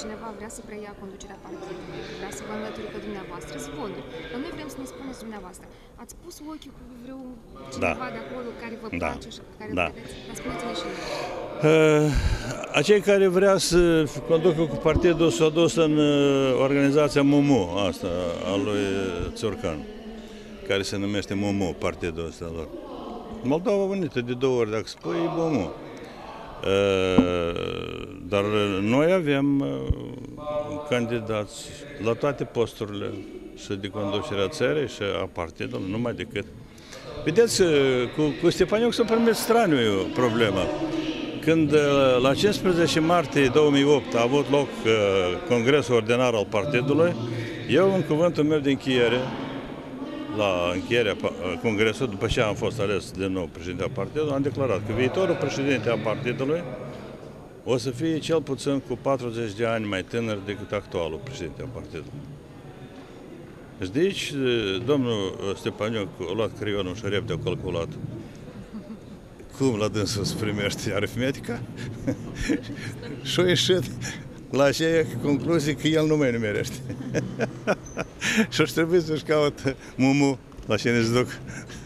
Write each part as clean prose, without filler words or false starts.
cineva vrea să preia conducerea partidului, vrea să vă înlăture pe dumneavoastră, zvonuri. Dar noi vrem să ne spuneți dumneavoastră. Ați pus ochii cu vreo cineva de acolo care vă place și pe care îl vedeți? Dar spuneți-ne și noi. Acei care vrea să conducă cu partidul s-au dus în organizația MUMU, asta, a lui Țurcan, care se numește MUMU, partidul ăsta lor. Moldova Unită, de 2 ori, dacă spui, e MUMU. Dar noi avem candidați la toate posturile și de conducerea țării și a partidului, numai decât. Vedeți, cu Stepaniuc s-a primit straniu problema. Când la 15 martie 2008 a avut loc congresul ordinar al partidului, eu în cuvântul meu de încheiere, la încheierea congresului, după ce am fost ales din nou președinte al partidului, am declarat că viitorul președinte al partidului o să fie cel puțin cu 40 de ani mai tânăr decât actualul președinte al partidului. Deci de aici, domnul Stepaniuc a luat creionul și repede a calculat cum la dânsul se primește aritmetica și a ieșit la aceea concluzie că el nu mai numerește. Și aș trebui să-și caut MUMU la cine se duc.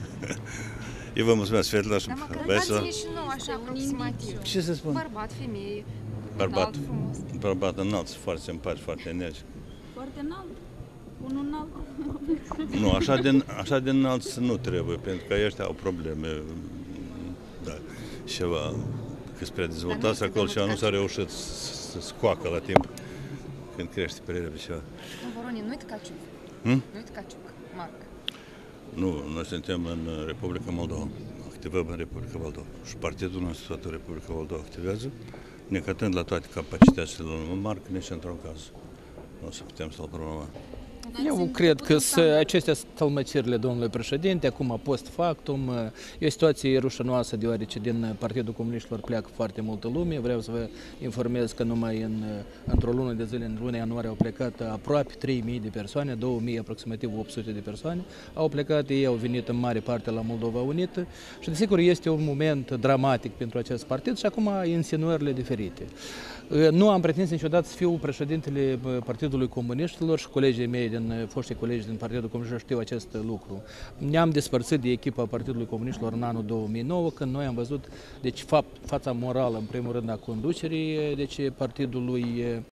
Eu vă mulțumesc, Svetla. Dar mă dați-ne și nou, așa, aproximativ. Ce să spun? Bărbat, femeie, Bărbat, înalt, frumos. bărbat înalt, foarte simpatic, foarte energic. Foarte înalt. Unul înalt. Nu, așa de înalt nu trebuie, pentru că ăștia au probleme. Da, ceva, că spre dezvoltați acolo ceva nu s-a reușit să scoacă la timp când crește pe repede ceva. Voronin, nu-i Tkaciuc. Nu-i Tkaciuc, Marc. Nu, noi suntem în Republica Moldova, activăm în Republica Moldova și partidul nostru toată Republica Moldova activează, necătând la toate capacitățile lui Marc, nici într-un caz nu o să putem să-l promova. Eu cred că acestea sunt tălmăcirile domnului președinte, acum post factum. E o situație rușinoasă, deoarece din Partidul Comuniștilor pleacă foarte multă lume. Vreau să vă informez că numai într-o lună de zile, în luna ianuarie, au plecat aproape 3.000 de persoane, 2.000, aproximativ 800 de persoane. Au plecat, ei au venit în mare parte la Moldova Unită și, desigur, este un moment dramatic pentru acest partid și acum insinuările diferite. Nu am pretins niciodată să fiu președintele Partidului Comuniștilor și colegii mei, foștii colegi din Partidul Comuniștilor știu acest lucru. Ne-am despărțit de echipa Partidului Comuniștilor în anul 2009, când noi am văzut, deci, fața morală, în primul rând, a conducerii, deci, partidului